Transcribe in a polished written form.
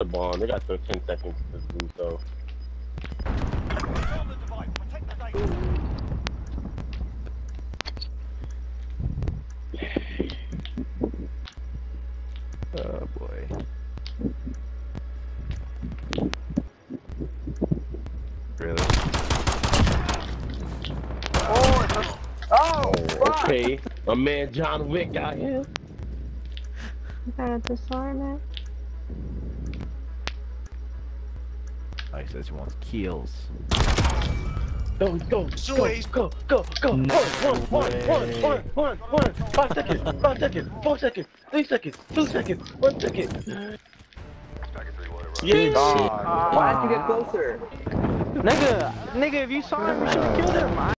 bomb. They got 10 seconds to do so. Oh boy. Really? Oh, Okay. My man John Wick got him. You gotta disarm it. Oh, he says he wants kills. Go. 1. 5 seconds. 5 seconds. 4 seconds. 3 seconds. 2 seconds. 1 second. yeah. Why didn't you get closer? Nigga, if you saw him, you should have killed him.